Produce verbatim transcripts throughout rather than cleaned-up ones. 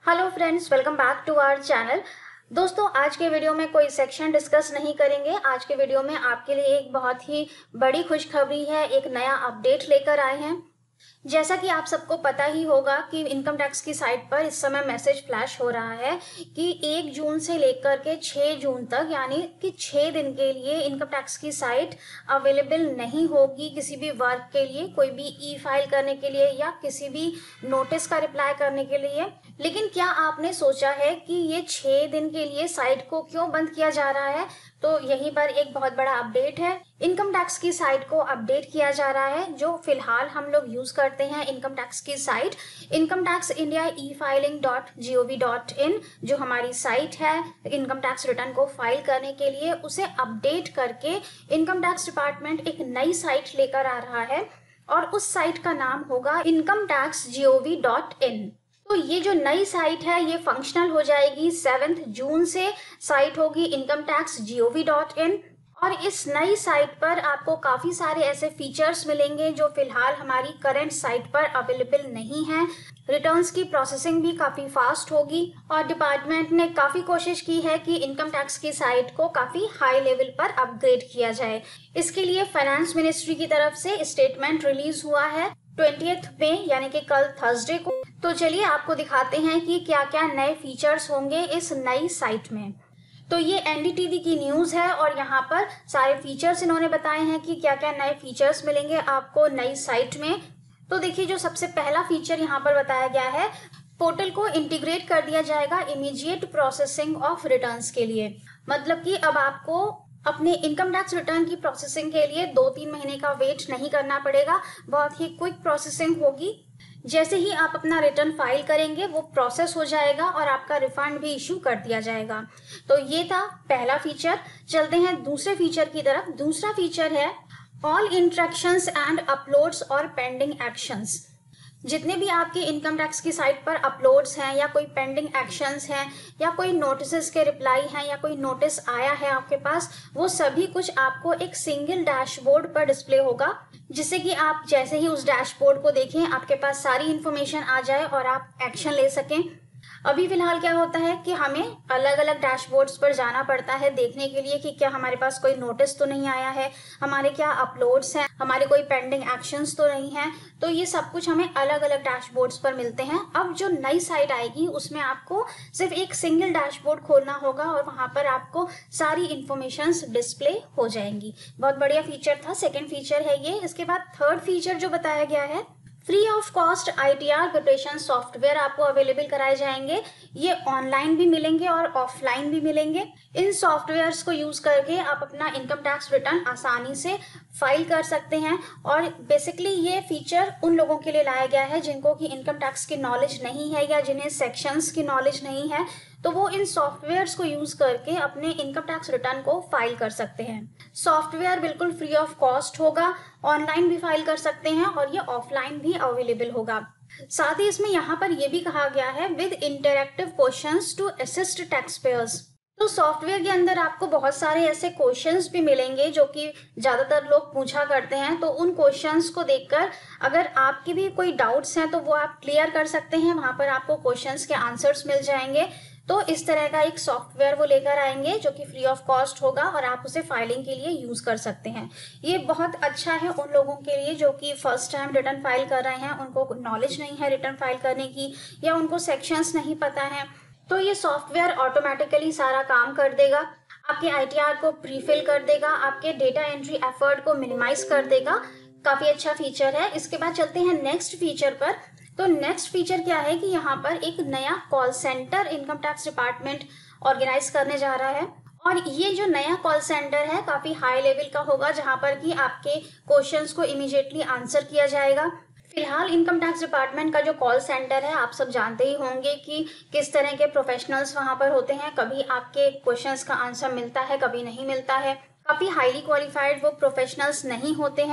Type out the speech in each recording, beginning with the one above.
Hello friends, welcome back to our channel. दोस्तों, आज के वीडियो में कोई सेक्शन डिस्कस नहीं करेंगे। आज के वीडियो में आपके लिए एक बहुत ही बड़ी खुशखबरी है, एक नया अपडेट लेकर आए हैं। जैसा कि आप सबको पता ही होगा कि इनकम टैक्स की साइट पर इस समय मैसेज फ्लैश हो रहा है कि एक जून से लेकर के छह जून तक, यानी कि छह दिन के लिए इनकम टैक्स की साइट अवेलेबल नहीं होगी किसी भी वर्क के लिए, कोई भी ई फाइल करने के लिए या किसी भी नोटिस का रिप्लाई करने के लिए। लेकिन क्या आपने सोचा है कि ये छह दिन के लिए साइट को क्यों बंद किया जा रहा है? तो यहीं पर एक बहुत बड़ा अपडेट है। इनकम टैक्स की साइट को अपडेट किया जा रहा है, जो फिलहाल हम लोग यूज करते हैं इनकम टैक्स की site income tax India e filing dot G O V dot in, जो हमारी साइट है इनकम टैक्स रिटर्न को फाइल करने के लिए, उसे अपडेट करके इनकम टैक्स डिपार्टमेंट एक नई साइट लेकर आ रहा है और उस साइट का नाम होगा income tax G O V dot in. तो ये जो नई साइट है ये फंक्शनल हो जाएगी सेवेंथ जून से। साइट होगी income tax G O V dot in और इस नई साइट पर आपको काफी सारे ऐसे फीचर्स मिलेंगे जो फिलहाल हमारी करंट साइट पर अवेलेबल नहीं है। रिटर्न्स की प्रोसेसिंग भी काफी फास्ट होगी और डिपार्टमेंट ने काफी कोशिश की है कि इनकम टैक्स की साइट को काफी हाई लेवल पर अपग्रेड किया जाए। इसके लिए फाइनेंस मिनिस्ट्री की तरफ से स्टेटमेंट रिलीज हुआ है ट्वेंटियथ में, यानी कि कल थर्सडे को। तो चलिए आपको दिखाते हैं कि क्या क्या नए फीचर्स होंगे इस नई साइट में। तो ये एन डी टी वी की न्यूज है और यहाँ पर सारे फीचर्स इन्होंने बताए हैं कि क्या क्या नए फीचर्स मिलेंगे आपको नई साइट में। तो देखिए, जो सबसे पहला फीचर यहाँ पर बताया गया है, पोर्टल को इंटीग्रेट कर दिया जाएगा इमीडिएट प्रोसेसिंग ऑफ रिटर्न्स के लिए। मतलब कि अब आपको अपने इनकम टैक्स रिटर्न की प्रोसेसिंग के लिए दो तीन महीने का वेट नहीं करना पड़ेगा, बहुत ही क्विक प्रोसेसिंग होगी। जैसे ही आप अपना रिटर्न फाइल करेंगे वो प्रोसेस हो जाएगा और आपका रिफंड भी इशू कर दिया जाएगा। तो ये था पहला फीचर। चलते हैं दूसरे फीचर की तरफ। दूसरा फीचर है ऑल इंट्रैक्शंस एंड अपलोड्स और पेंडिंग एक्शंस। जितने भी आपके इनकम टैक्स की साइट पर अपलोड्स हैं या कोई पेंडिंग एक्शंस हैं या कोई नोटिस के रिप्लाई हैं या कोई नोटिस आया है आपके पास, वो सभी कुछ आपको एक सिंगल डैशबोर्ड पर डिस्प्ले होगा, जिससे कि आप जैसे ही उस डैशबोर्ड को देखें आपके पास सारी इन्फॉर्मेशन आ जाए और आप एक्शन ले सकें। अभी फिलहाल क्या होता है कि हमें अलग अलग डैशबोर्ड्स पर जाना पड़ता है देखने के लिए कि क्या हमारे पास कोई नोटिस तो नहीं आया है, हमारे क्या अपलोड्स हैं, हमारे कोई पेंडिंग एक्शंस तो नहीं है। तो ये सब कुछ हमें अलग अलग डैशबोर्ड्स पर मिलते हैं। अब जो नई साइट आएगी उसमें आपको सिर्फ एक सिंगल डैशबोर्ड खोलना होगा और वहां पर आपको सारी इंफॉर्मेशन डिस्प्ले हो जाएंगी। बहुत बढ़िया फीचर था, सेकेंड फीचर है ये। इसके बाद थर्ड फीचर जो बताया गया है, free of cost I T R preparation software आपको अवेलेबल कराए जाएंगे। ये ऑनलाइन भी मिलेंगे और ऑफलाइन भी मिलेंगे। इन सॉफ्टवेयर्स को यूज करके आप अपना इनकम टैक्स रिटर्न आसानी से फाइल कर सकते हैं। और बेसिकली ये फीचर उन लोगों के लिए लाया गया है जिनको कि इनकम टैक्स की नॉलेज नहीं है या जिन्हें सेक्शंस की नॉलेज नहीं है, तो वो इन सॉफ्टवेयर्स को यूज करके अपने इनकम टैक्स रिटर्न को फाइल कर सकते हैं। सॉफ्टवेयर बिल्कुल फ्री ऑफ कॉस्ट होगा, ऑनलाइन भी फाइल कर सकते हैं और ये ऑफलाइन भी अवेलेबल होगा। साथ ही इसमें यहाँ पर यह भी कहा गया है with interactive questions to assist tax payers. तो सॉफ्टवेयर के अंदर आपको बहुत सारे ऐसे क्वेश्चंस भी मिलेंगे जो कि ज्यादातर लोग पूछा करते हैं। तो उन क्वेश्चंस को देखकर अगर आपके भी कोई डाउट्स हैं तो वो आप क्लियर कर सकते हैं, वहां पर आपको क्वेश्चंस के आंसर्स मिल जाएंगे। तो इस तरह का एक सॉफ्टवेयर वो लेकर आएंगे जो कि फ्री ऑफ कॉस्ट होगा और आप उसे फाइलिंग के लिए यूज कर सकते हैं। ये बहुत अच्छा है उन लोगों के लिए जो कि फर्स्ट टाइम रिटर्न फाइल कर रहे हैं, उनको नॉलेज नहीं है रिटर्न फाइल करने की या उनको सेक्शंस नहीं पता है। तो ये सॉफ्टवेयर ऑटोमेटिकली सारा काम कर देगा, आपके आई टी आर को प्रीफिल कर देगा, आपके डेटा एंट्री एफर्ट को मिनिमाइज कर देगा। काफी अच्छा फीचर है। इसके बाद चलते हैं नेक्स्ट फीचर पर। तो नेक्स्ट फीचर क्या है कि यहाँ पर एक नया call centre income tax department organise करने जा रहा है और ये जो नया कॉल सेंटर है काफी हाई लेवल का होगा, जहां पर कि आपके क्वेश्चंस को इमीडिएटली आंसर किया जाएगा। फिलहाल इनकम टैक्स डिपार्टमेंट का जो कॉल सेंटर है आप सब जानते ही होंगे कि किस तरह के प्रोफेशनल्स वहां पर होते हैं। कभी आपके क्वेश्चंस का आंसर मिलता है, कभी नहीं मिलता है। काफी हाईली क्वालिफाइड वो प्रोफेशनल्स नहीं होते हैं।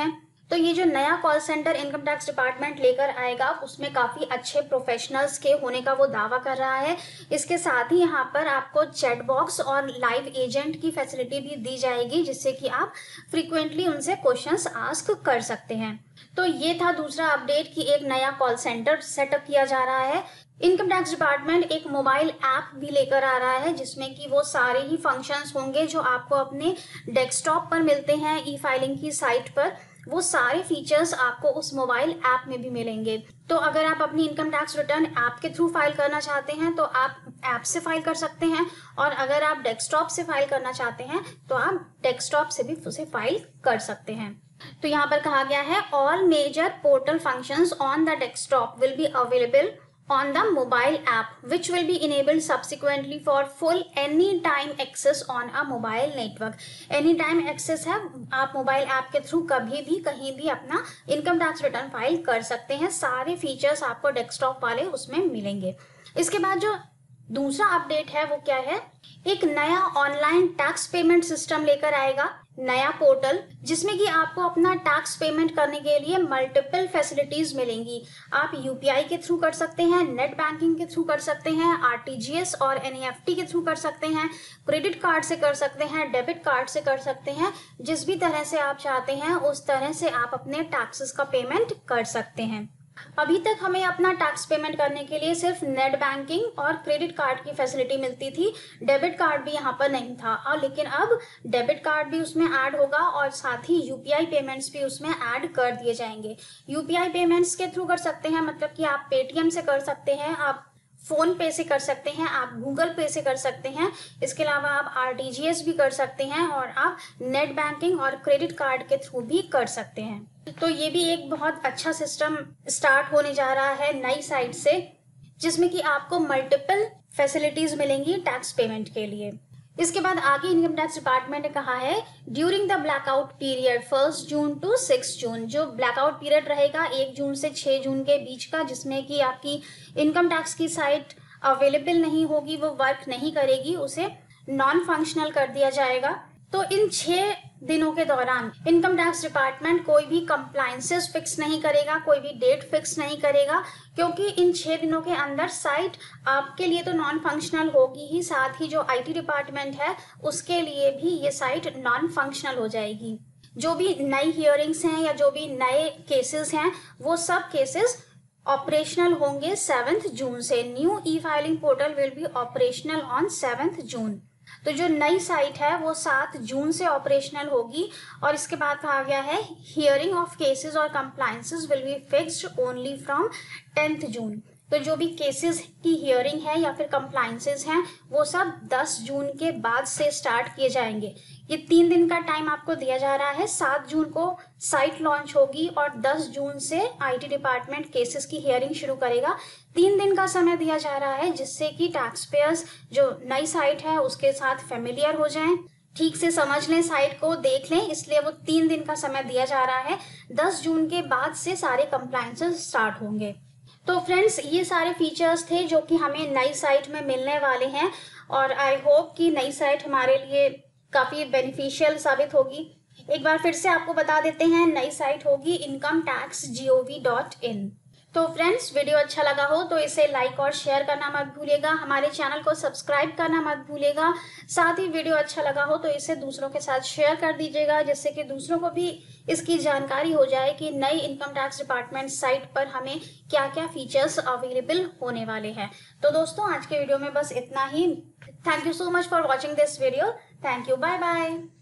तो ये जो नया call centre income tax department लेकर आएगा उसमें काफ़ी अच्छे प्रोफेशनल्स के होने का वो दावा कर रहा है। इसके साथ ही यहाँ पर आपको चैट बॉक्स और लाइव एजेंट की फैसिलिटी भी दी जाएगी, जिससे कि आप फ्रीक्वेंटली उनसे क्वेश्चंस आस्क कर सकते हैं। तो ये था दूसरा अपडेट कि एक नया कॉल सेंटर सेटअप किया जा रहा है। इनकम टैक्स डिपार्टमेंट एक मोबाइल ऐप भी लेकर आ रहा है, जिसमें कि वो सारे ही फंक्शंस होंगे जो आपको अपने डेस्कटॉप पर मिलते हैं ई फाइलिंग की साइट पर। वो सारे फीचर्स आपको उस मोबाइल ऐप में भी मिलेंगे। तो अगर आप अपनी इनकम टैक्स रिटर्न ऐप के थ्रू फाइल करना चाहते हैं तो आप ऐप से फाइल कर सकते हैं, और अगर आप डेस्कटॉप से फाइल करना चाहते हैं तो आप डेस्कटॉप से भी उसे फाइल कर सकते हैं। तो यहाँ पर कहा गया है all major portal functions on the desktop will be available on the mobile app, which will be enabled subsequently for full anytime access on a mobile network। anytime access है, आप मोबाइल ऐप के through कभी भी कहीं भी अपना income tax return file कर सकते हैं। सारे फीचर्स आपको डेस्कटॉप वाले उसमें मिलेंगे। इसके बाद जो दूसरा अपडेट है वो क्या है, एक नया ऑनलाइन टैक्स पेमेंट सिस्टम लेकर आएगा, नया पोर्टल, जिसमें कि आपको अपना टैक्स पेमेंट करने के लिए मल्टीपल फैसिलिटीज मिलेंगी। आप यूपीआई के थ्रू कर सकते हैं, नेट बैंकिंग के थ्रू कर सकते हैं, आरटीजीएस और एनईएफटी के थ्रू कर सकते हैं, क्रेडिट कार्ड से कर सकते हैं, डेबिट कार्ड से कर सकते हैं। जिस भी तरह से आप चाहते हैं उस तरह से आप अपने टैक्सेस का पेमेंट कर सकते हैं। अभी तक हमें अपना टैक्स पेमेंट करने के लिए सिर्फ नेट बैंकिंग और क्रेडिट कार्ड की फैसिलिटी मिलती थी, डेबिट कार्ड भी यहाँ पर नहीं था। और लेकिन अब डेबिट कार्ड भी उसमें ऐड होगा और साथ ही यूपीआई पेमेंट्स भी उसमें ऐड कर दिए जाएंगे। यूपीआई पेमेंट्स के थ्रू कर सकते हैं, मतलब कि आप पेटीएम से कर सकते हैं, आप फोन पे से कर सकते हैं, आप गूगल पे से कर सकते हैं, इसके अलावा आप आरटीजीएस भी कर सकते हैं और आप नेट बैंकिंग और क्रेडिट कार्ड के थ्रू भी कर सकते हैं। तो ये भी एक बहुत अच्छा सिस्टम स्टार्ट होने जा रहा है नई साइट से, जिसमें कि आपको मल्टीपल फैसिलिटीज मिलेंगी टैक्स पेमेंट के लिए। इसके बाद आगे इनकम टैक्स डिपार्टमेंट ने कहा है during the blackout period first June to six June, जो ब्लैकआउट पीरियड रहेगा एक जून से छह जून के बीच का, जिसमें कि आपकी इनकम टैक्स की साइट अवेलेबल नहीं होगी, वो वर्क नहीं करेगी, उसे नॉन फंक्शनल कर दिया जाएगा। तो इन छह दिनों के दौरान इनकम टैक्स डिपार्टमेंट कोई भी कंप्लायंसेस फिक्स नहीं करेगा, कोई भी डेट फिक्स नहीं करेगा, क्योंकि इन छह दिनों के अंदर साइट आपके लिए तो नॉन फंक्शनल होगी ही, साथ ही जो आईटी डिपार्टमेंट है उसके लिए भी ये साइट नॉन फंक्शनल हो जाएगी। जो भी नई हियरिंग्स हैं या जो भी नए केसेस हैं वो सब केसेस ऑपरेशनल होंगे सेवेंथ जून से। New e filing portal will be operational on seventh June. तो जो नई साइट है वो सात जून से ऑपरेशनल होगी। और इसके बाद कहा गया है हियरिंग ऑफ केसेस और compliances will be fixed only from tenth June. तो जो भी केसेस की हियरिंग है या फिर कंप्लायंसेस हैं वो सब दस जून के बाद से स्टार्ट किए जाएंगे। ये तीन दिन का टाइम आपको दिया जा रहा है। सात जून को साइट लॉन्च होगी और दस जून से आईटी डिपार्टमेंट केसेस की हियरिंग शुरू करेगा। तीन दिन का समय दिया जा रहा है, जिससे कि टैक्स पेयर्स जो नई साइट है उसके साथ फेमिलियर हो जाएं, ठीक से समझ लें, साइट को देख लें, इसलिए वो तीन दिन का समय दिया जा रहा है। दस जून के बाद से सारे कंप्लायंसेस स्टार्ट होंगे। तो फ्रेंड्स, ये सारे फीचर्स थे जो कि हमें नई साइट में मिलने वाले हैं, और आई होप कि नई साइट हमारे लिए काफ़ी बेनिफिशियल साबित होगी। एक बार फिर से आपको बता देते हैं, नई साइट होगी income tax G O V dot in. तो फ्रेंड्स, वीडियो अच्छा लगा हो तो इसे लाइक और शेयर करना मत भूलिएगा, हमारे चैनल को सब्सक्राइब करना मत भूलिएगा। साथ ही वीडियो अच्छा लगा हो तो इसे दूसरों के साथ शेयर कर दीजिएगा, जिससे कि दूसरों को भी इसकी जानकारी हो जाए कि नई इनकम टैक्स डिपार्टमेंट साइट पर हमें क्या क्या फीचर्स अवेलेबल होने वाले हैं। तो दोस्तों, आज के वीडियो में बस इतना ही। Thank you so much for watching this video. Thank you, bye bye.